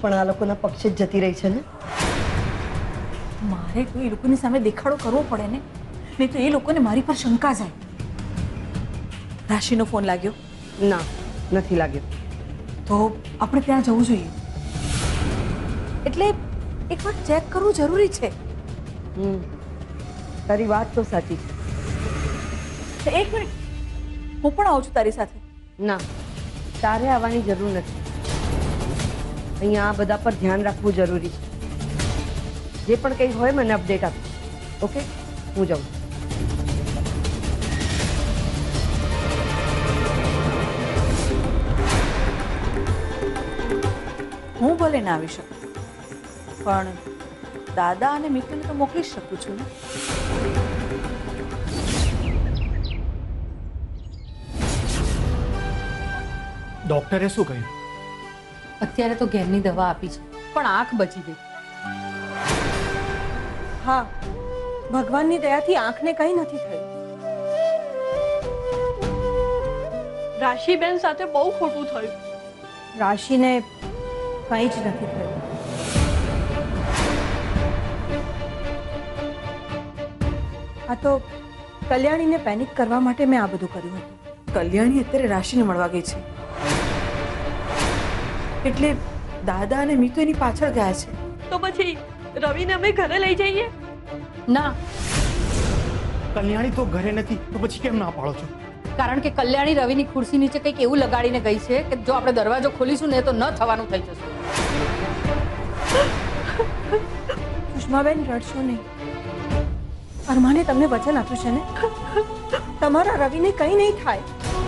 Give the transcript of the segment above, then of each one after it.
પણ આ લોકોના પક્ષે જ જતી રહી છે ને. મારે તો એ લોકોની સામે દેખાડો કરવો પડે ને, નહીં તો એ લોકોને મારી પર શંકા જાય. રાશિનો ફોન લાગ્યો? ના, નથી લાગ્યો. તો આપણે ત્યાં જવું જોઈએ. એટલે એકવાર ચેક કરવું જરૂરી છે. તારી વાત તો સાચી છે. એક મિનિટ, હું પણ આવું છું તારી સાથે. ના, તારે આવવાની જરૂર નથી. અહીંયા આ બધા પર ધ્યાન રાખવું જરૂરી છે. જે પણ કંઈ હોય મને અપડેટ આપ. ઓકે, હું જાઉં. હું ભલે ના આવી શકું, પણ દાદા અને મિત્રને તો મોકલી શકું છું ને. ડોક્ટરે શું કહ્યું? અત્યારે તો ઘેરની દવા આપી છે, પણ આંખ બચી ગઈ. હા, ભગવાનની દયાથી આંખને કંઈ નથી થયું. રાશિબેન સાથે બહુ ખોટું થયું. રાશિને કંઈ જ નથી થયું. આ તો કલ્યાણીને પેનિક કરવા માટે મેં આ બધું કર્યું હતું. કલ્યાણી અત્યારે રાશિને મળવા ગઈ છે, એટલે દાદા અને મીતુ એની પાછળ ગયા છે. તો પછી રવિને અમે ઘરે લઈ જઈએ? ના, કલ્યાણી તો ઘરે નથી, તો પછી કેમ ના પાડો છો? કારણ કે કલ્યાણી રવિની ખુરશી નીચે કંઈક એવું લગાડીને ગઈ છે કે જો આપણે દરવાજો ખોલીશું ને તો ન થવાનું થઈ જશે. સુષ્માબેન, રડશો નહીં. અરમાને તમને વચન આપ્યું છે ને, તમારા રવિને કંઈ નહીં થાય.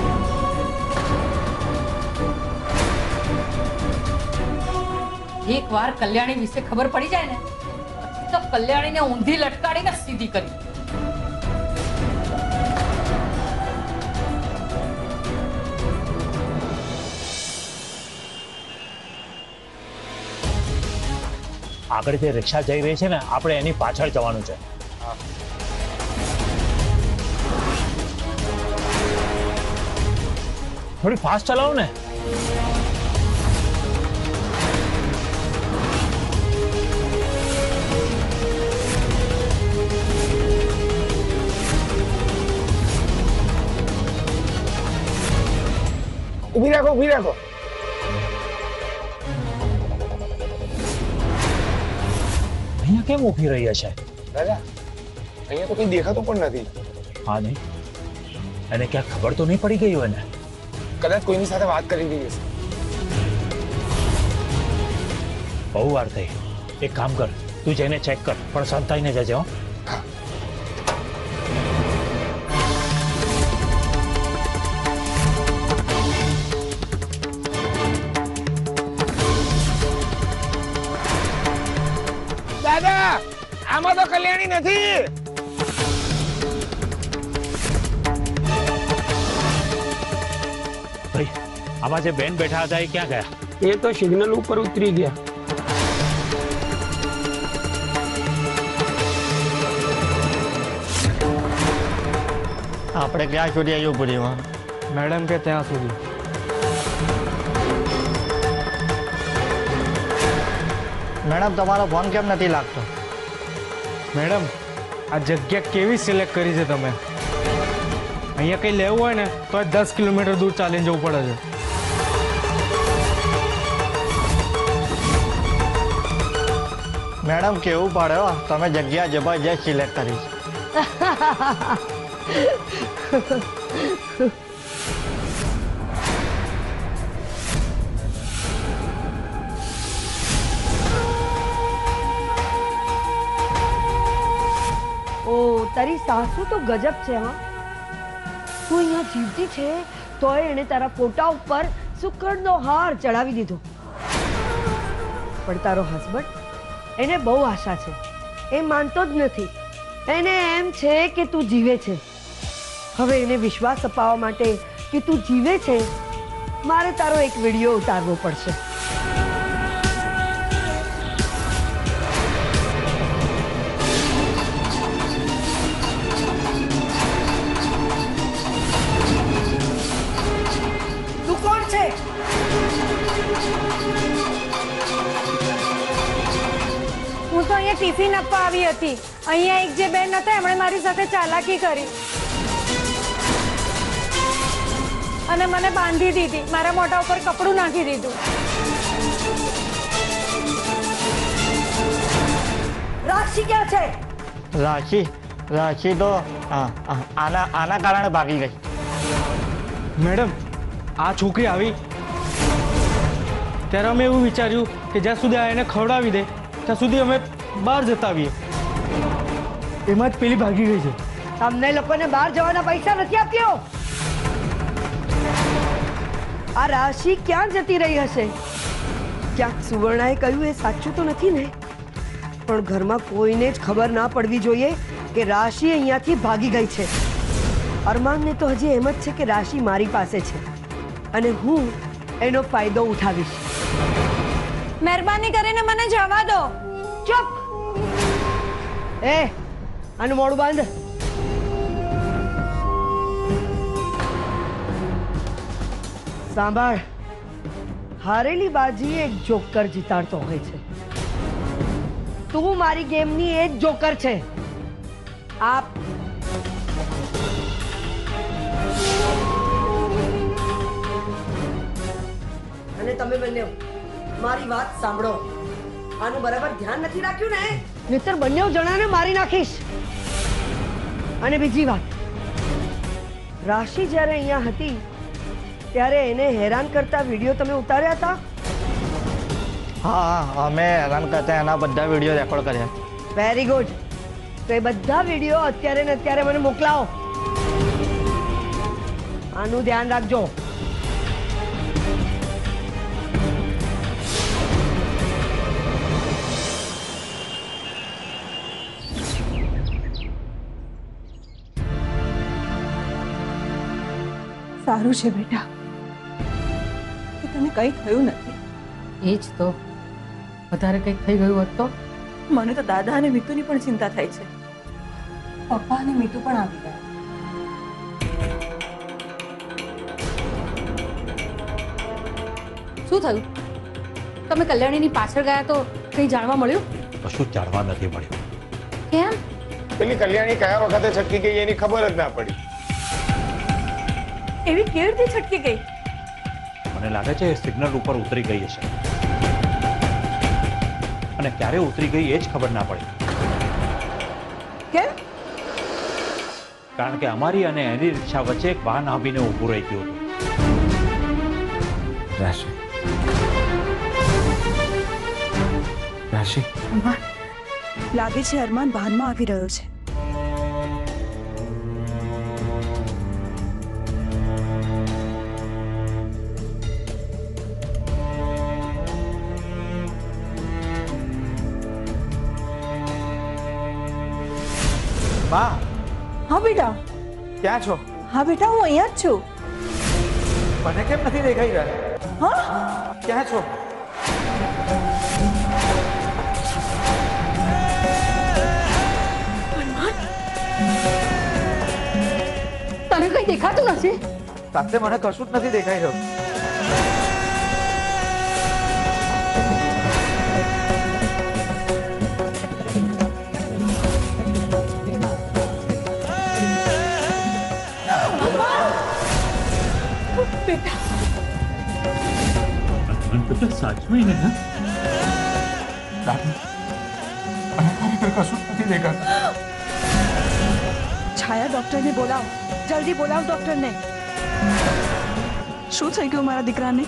એકવાર કલ્યાણી વિશે ખબર પડી જાય ને પછી તો કલ્યાણીને ઊંધી લટકાડીને સીધી કરી. આગળ જે રિક્ષા જઈ રહી છે ને, આપણે એની પાછળ જવાનું છે. થોડી ફાસ્ટ ચલાવો ને. ઊભી રાખો, ઊભી રાખો. અહીંયા કેમ ઊભી રહી છે? દાદા, અહીંયા તો કઈ દેખાતું પણ નથી. હા નહીં, એને ક્યાં ખબર તો નહીં પડી ગઈ હોય ને? કદાચ કોઈની સાથે વાત કરી રહી હશે. બહુ વાર થઈ. એક કામ કર, તું જઈને ચેક કર, પણ સંતાઈને જજે. હો. દાદા, આમાં તો કલ્યાણી નથી. ભાઈ, આમાં જે બેન બેઠા હતા એ ક્યાં ગયા? એ તો સિગ્નલ ઉપર ઉતરી ગયા. આપણે ક્યાં સુધી આવ્યું પૂરીમાં? મેડમ કે ત્યાં સુધી. મેડમ, તમારો ફોન કેમ નથી લાગતો? મેડમ, આ જગ્યા કેવી સિલેક્ટ કરી છે તમે? અહીંયા કંઈ લેવું હોય ને તો 10 કિલોમીટર દૂર ચાલીને જવું પડે છે. મેડમ, કેવું પડે હો, તમે જગ્યા જબરજસ્ત સિલેક્ટ કરી છે. તારી સાસુ તો ગજબ છે. હા, તું અહીંયા જીવતી છે તોય એને તારા ફોટા ઉપર સુકરનો હાર ચડાવી દીધો. પણ તારો હસબન્ડ, એને બહુ આશા છે. એ માનતો જ નથી. એને એમ છે કે તું જીવે છે. હવે એને વિશ્વાસ અપાવવા માટે કે તું જીવે છે, મારે તારો એક વિડીયો ઉતારવો પડશે. અહીંયા ટિફિન આપવા આવી હતી. અહીંયા એક જે બેન હતા એમણે મારી સાથે ચાલાકી કરી અને મને બાંધી દીધી. મારા મોઢા ઉપર કપડું નાખી દીધું. રાશિ ક્યાં છે? રાશિ તો આના કારણે ભાગી ગઈ. મેડમ આ છોકરી આવી ત્યારે અમે એવું વિચાર્યું કે જ્યાં સુધી આ એને ખવડાવી દે ત્યાં સુધી અમે બહાર જતા આવીએ. એમાં જ પેલી ભાગી ગઈ છે. તમને લોકોને બહાર જવાના પૈસા નથી આપ્યો. આ રાશિ ક્યાં જતી રહી હશે? ક્યાંક સુવર્ણાએ કહ્યું એ સાચું તો નથી ને? પણ ઘરમાં કોઈને જ ખબર ના પડવી જોઈએ કે રાશિ અહીંયાથી ભાગી ગઈ છે. અરમાનને તો હજી એમ જ છે કે રાશિ મારી પાસે છે અને હું એનો ફાયદો ઉઠાવીશ. મહેરબાની કરીને મને જવા દો. ચૂપ! એ આનું મોઢું બાંધ. સાંભળ, હારેલી બાજી એક જોકર જીતાડતો હોય છે. તું મારી ગેમની એ જ જોકર છે. આપ અને તમે બંને મારી વાત સાંભળો. આનું બરાબર ધ્યાન નથી રાખ્યું ને, નહીતર બંને જણાને મારી નાખીશ. અને બીજી વાત, રાશિ જ્યારે અહીંયા હતી ત્યારે એને હેરાન કરતા વિડીયો તમે ઉતાર્યા હતા? હા, અમે હેરાન કરતા એના બધા વિડીયો રેકોર્ડ કર્યા. Very good. તો એ બધા વિડીયો અત્યારે ને અત્યારે મને મોકલાવો. આનું ધ્યાન રાખજો. સારું છે બેટા કે તને કંઈ થયું નથી. એ જ તો, વધારે કંઈક થઈ ગયું હોત તો? મને તો દાદા અને મીતુની પણ ચિંતા થાય છે. પપ્પા અને મીતુ પણ આવી ગયા. શું થયું? તમે કલ્યાણીની પાછળ ગયા તો કંઈ જાણવા મળ્યું? કશું જ જાણવા નથી મળ્યું. કેમ? પેલી કલ્યાણી કયા વખતે છટકી ગઈ એની ખબર જ ના પડી. એવી કેવી રીતે છટકી ગઈ? મને લાગે છે સિગ્નલ ઉપર ઉતરી ગઈ હશે અને ક્યારે ઉતરી ગઈ એ જ ખબર ના પડી. કેમ? કારણ કે અમારી અને એની રિક્ષા વચ્ચે એક વાહન આવીને ઊભું રહી ગયું હતું. રાશિ, લાગે છે અરમાન વાહનમાં આવી રહ્યો છે. બા, હા બેટા. ક્યાં છો? હા બેટા, હું અહીંયા જ છું. મને કેમ નથી દેખાઈ રહ્યા? હા, ક્યાં છો? તને કંઈ દેખાતું નથી? સાથે મને કશું જ નથી દેખાઈ રહ્યું. સાચું ને? કશું નથી દેખાતું. છાયા ડોક્ટરને બોલાવ, જલ્દી બોલાવ ડોક્ટરને. શું થઈ ગયું મારા દીકરાને?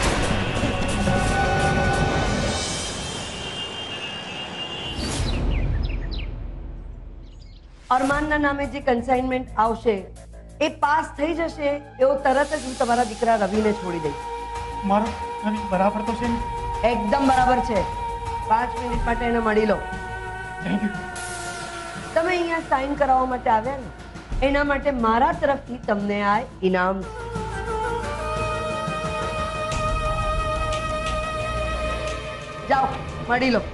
અરમાનના નામે જે કન્સાઇનમેન્ટ આવશે એ પાસ થઈ જશે એવો તરત જ હું તમારા દીકરા રવિને છોડી દઈશ. મારો રવિ બરાબર તો છે ને? એકદમ બરાબર છે. 5 મિનિટ માટે એને મળી લો. Thank you. તમે અહીંયા સાઇન કરાવવા માટે આવ્યા ને, એના માટે મારા તરફથી તમને આ ઇનામ. જાઓ, મળી લો.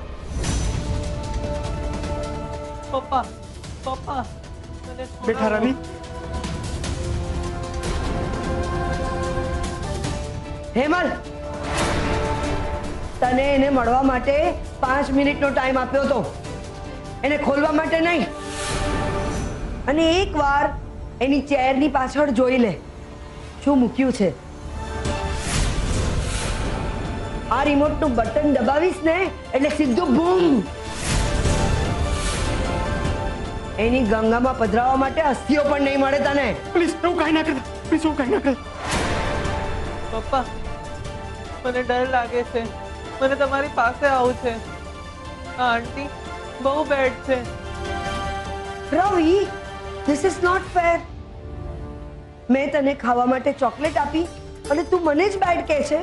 પપ્પા પપ્પા બેટા રવિ, હેમલ, તને એને મળવા માટે 5 મિનિટનો ટાઈમ આપ્યો હતો. એને ખોલવા માટે નહીં. અને એકવાર એની ચેરની પાછળ જોઈ લે શું મૂક્યું છે. આ રિમોટનું બટન દબાવીશ ને એટલે સીધું બૂમ. એની ગંગામાં પધરાવવા માટે અસ્થિઓ પણ નહીં મળે તને. પ્લીઝ એવું કાંઈ ના કરતા, પ્લીઝ એવું કાંઈ ના કરતા. પપ્પા મને ડર લાગે છે, મને તમારી પાસે આવું છે. આ આંટી બહુ બેડ છે. Ravi, this is not fair. મેં તને ખાવા માટે ચોકલેટ આપી અને તું મને જ બેડ કહે છે.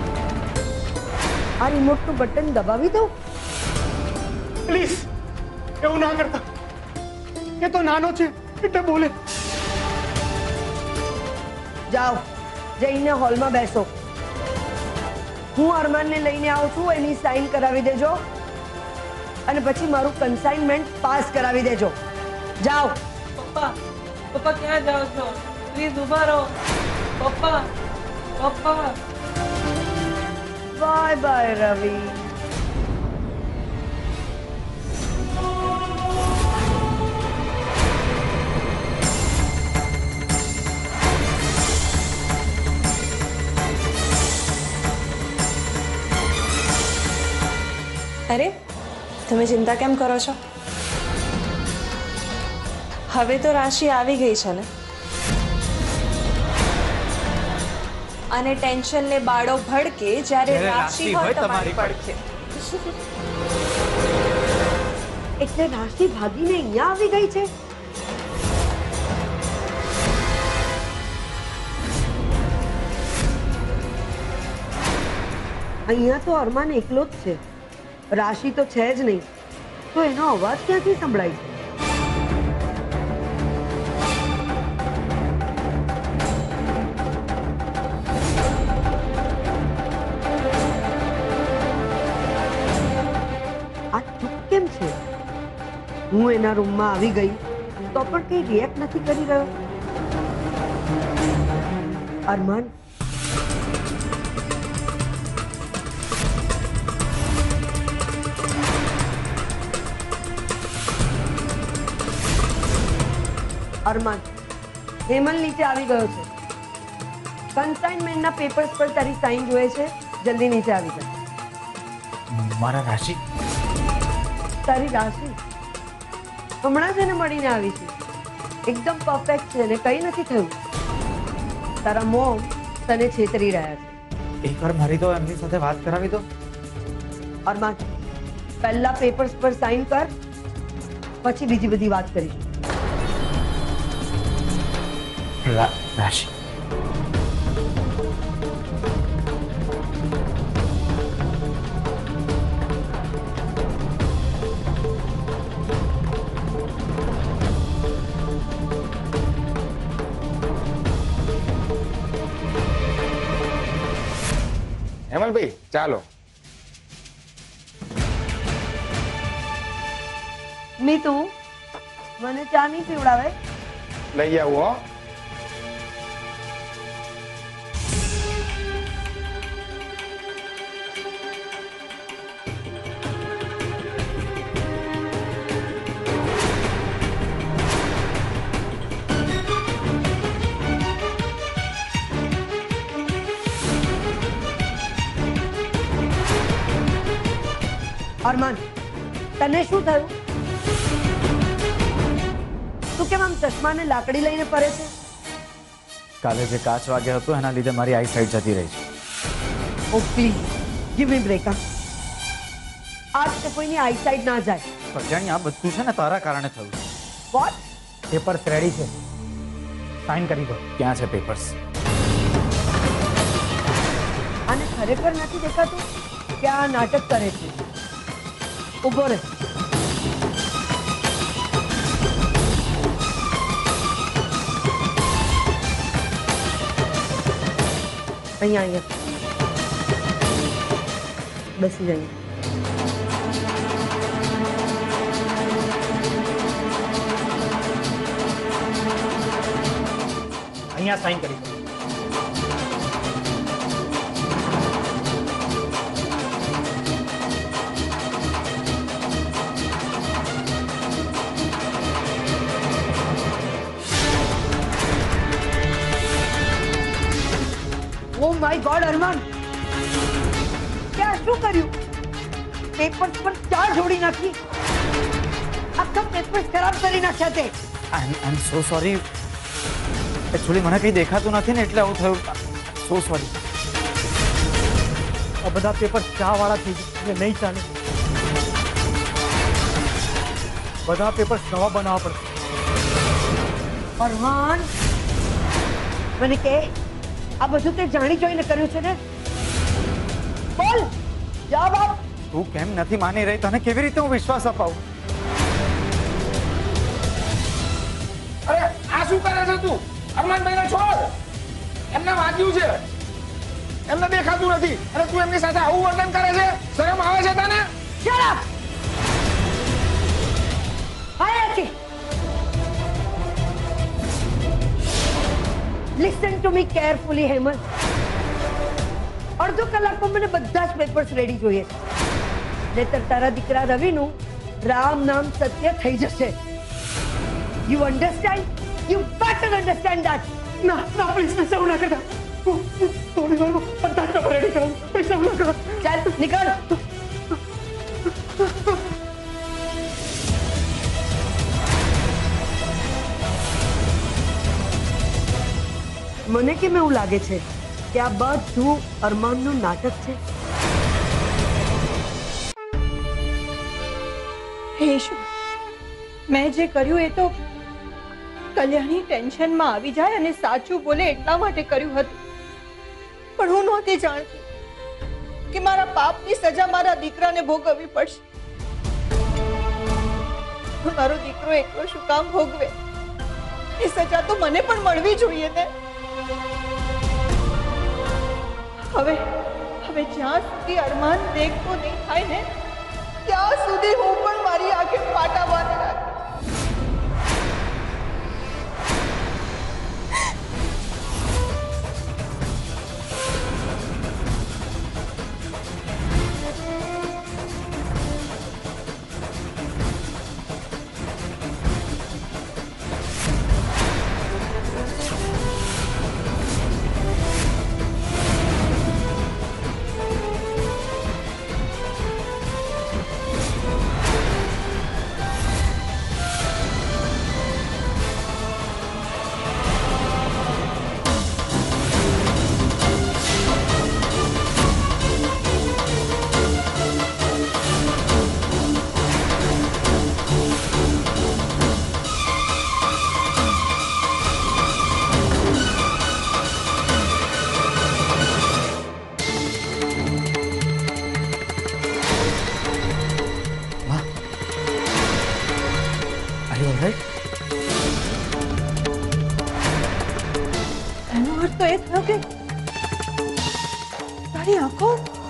આ રિમોટનું બટન દબાવી દઉં? પ્લીઝ એવું ના કરતા. એ તો નાનો છે એટલે બોલે. જાઓ, જઈને હોલમાં બેસો. હું અરમાનને લઈને આવું છું, એની સાઈન કરાવી દેજો અને પછી મારું કન્સાઇનમેન્ટ પાસ કરાવી દેજો. જાઓ. પપ્પા પપ્પા ક્યાં જાઓ છો? પ્લીઝ ઊભા રહો. પપ્પા પપ્પા. Bye bye Ravi. અરે તમે ચિંતા કેમ કરો છો? હવે તો રાશિ આવી ગઈ છે ને, અને ટેન્શન લે બાળો ભડકે જ્યારે રાશિ હોય તમારી પડખે. એટલે રાશિ ભાગીને અહીંયા આવી ગઈ છે. અહીંયા તો અરમાન એકલો જ છે, રાશિ તો છે જ નહીં. તો એનો અવાજ ક્યાંથી સંભળાય છે? આ ચૂપ કેમ છે? હું એના રૂમમાં આવી ગઈ તો પણ કઈ રિએક્ટ નથી કરી રહ્યો. અરમાન, અરમાન, હેમલ નીચે આવી ગયો છે. કન્સાઇનમેન્ટના પેપર્સ પર તારી સાઈન જોઈએ છે. જલ્દી નીચે આવી જા. મારા રાશિ, તારી રાશિ હમણાં જ એને મળીને આવી છે. એકદમ પરફેક્ટ છે ને કંઈ નથી થયું. તારા મોમ તને છેતરી રહ્યા છે. એકવાર મારી તો એમની સાથે વાત કરાવી દો. અરમાન, પહેલા પેપર્સ પર સાઈન કર, પછી બીજી બધી વાત કરીશું. રાશિ, હેમલભાઈ ચાલો. મીતુ, મને ચા નહીં પીવડાવે? લઈ આવું હો. અરમાન, તને શું થયું? તું કેમ આમ ચશ્માને લાકડી લઈને ફરે છે? કાલે જે કાચ વાગ્યો હતો એના લીધે મારી આઈ સાઈડ જતી રહી છે. Oh please give me break. આજ તે કોઈની આઈ સાઈડ ના જાય. પણ જાણી આ બધું છે ને તારા કારણે થયું. વોટ? પેપર્સ રેડી છે, સાઈન કરી દો. ક્યાં છે પેપર્સ? આને ખરેખર નથી દેખાતું કે આ નાટક કરે છે. ઉભો રહે. અહીંયા અહીંયા બેસી જઈએ. અહીંયા સાઈન કરી દો. માય ગોડ અરમાન, ત્યાં શું કર્યું? પેપર્સ પર ચાર જોડી નાખી, આખા પેપર્સ ખરાબ કરી નાખ્યા તે. આઈ એમ સો સોરી. એકચ્યુઅલી મને કંઈ દેખાતું નથી ને એટલે આવું થયું. So sorry. આ બધા પેપર ચા વાળા થઈ ગયા, નહીં ચાલે. બધા પેપર્સ નવા બનાવવા પડશે. અરમાન, મને કે આ બધું તે જાણી જોઈને કર્યું છે ને? બોલ, જવાબ આપ. તું કેમ નથી માની રહી? તને કેવી રીતે હું વિશ્વાસ અપાવું? અરે આ શું કરે છે તું? અરમાનભાઈને છોડ. એમને વાગ્યું છે, એમને દેખાતું નથી અને તું એમની સાથે આવું વર્તન કરે છે. શરમ આવે છે તને? Shut up! અહીંયાથી. Listen to me carefully, Hemal. અડધો કલાકમાં મને બધા જ પેપર્સ રેડી જોઈએ છે. નહીતર તારા દીકરા રવિનું રામ નામ સત્ય થઈ જશે. You understand? You better understand that. ના ના પ્લીઝ પૈસા ના કરતા. થોડી વારમાં બધા જ પેપર રેડી કરું. પૈસા ના કરો. ચાલ નીકળ. મને કેમ એવું લાગે છે કે આ બધું અરમાનનું નાટક છે? હે ઈશુ, મેં જે કર્યું એ તો કલ્યાણી ટેન્શનમાં આવી જાય અને સાચું બોલે એટલા માટે કર્યું હતું. પણ હું નહોતી જાણતી કે મારા પાપની સજા મારા દીકરાને ભોગવવી પડશે. મારો દીકરો એકલો શું કામ ભોગવે? એ સજા તો મને પણ મળવી જોઈએ ને. હવે જ્યાં સુધી અરમાન દેખતો નહીં થાય ને ત્યાં સુધી હું પણ મારી આંખે પાટા બાંધી રાખીશ. એનો અર્થ તો એ થયો કે તારી આંખો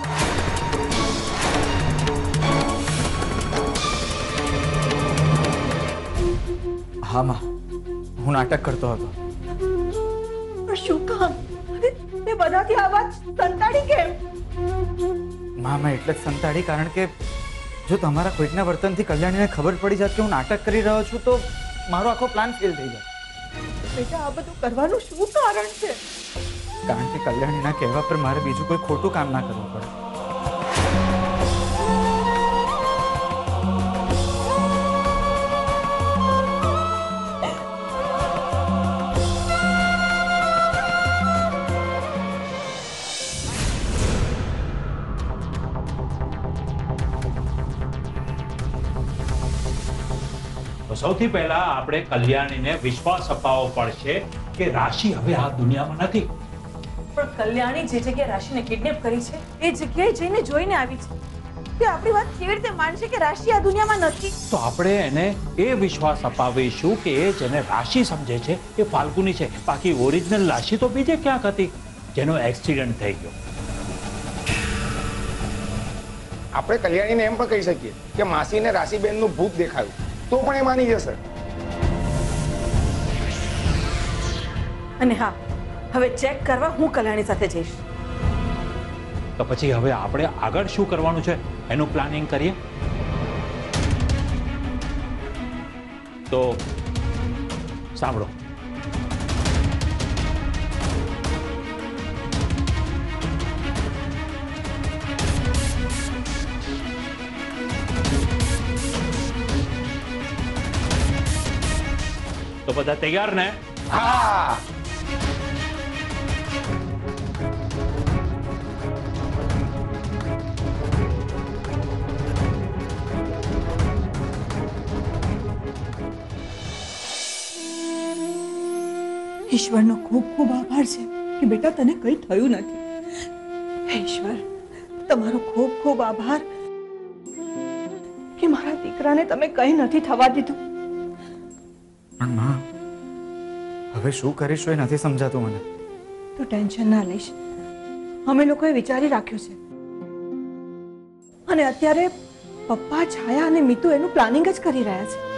હા માં, હું નાટક કરતો હતો. પણ શું કામ? તે બધાથી આ વાત સંતાડી કેમ? માં, મેં એટલે જ સંતાડી કારણ કે જો તમારા કોઈકના વર્તનથી કલ્યાણીને ખબર પડી જાય કે હું નાટક કરી રહ્યો છું તો મારો આખો પ્લાન ફેલ થઈ જાય. બેટા, આ બધું કરવાનું શું કારણ છે? કારણ કે કલ્યાણીના કહેવા પર મારે બીજું કોઈ ખોટું કામ ના કરવું પડે. સૌથી પહેલા આપણે કલ્યાણીને વિશ્વાસ અપાવવો પડશે કે રાશિ હવે આ દુનિયામાં નથી. પણ કલ્યાણી જે જગ્યાએ રાશિને કિડનેપ કરી છે એ જગ્યાએ જઈને જોઈને આવી છે. તે આપણી વાત કેવી રીતે માનશે કે રાશિ આ દુનિયામાં નથી? તો આપણે એને એ વિશ્વાસ અપાવીશું કે એ જેને રાશિ સમજે છે એ ફાલ્ગુની છે, બાકી ઓરિજિનલ રાશિ તો બીજે ક્યાંક હતી જેનો એક્સિડન્ટ થઈ ગયો. આપણે કલ્યાણીને એમ પણ કહી શકીએ કે માસીને રાશિબેનનું ભૂત દેખાયું તો પણ એ માની જશે. અને હા, હવે ચેક કરવા હું કલ્યાણી સાથે જઈશ. તો પછી હવે આપણે આગળ શું કરવાનું છે એનું પ્લાનિંગ કરીએ. તો સાંભળો, તો બધા તૈયાર ને? હા. ઈશ્વરનો ખૂબ ખૂબ આભાર છે કે બેટા તને કંઈ થયું નથી. હે ઈશ્વર, તમારો ખૂબ ખૂબ આભાર કે મારા દીકરાને તમે કંઈ નથી થવા દીધું. પણ માં, હવે શું કરીશું એ નથી સમજાતું મને. તું ટેન્શન ના લઈશ. અમે લોકોએ વિચારી રાખ્યું છે અને અત્યારે પપ્પા, છાયા અને મીતુ એનું પ્લાનિંગ જ કરી રહ્યા છે.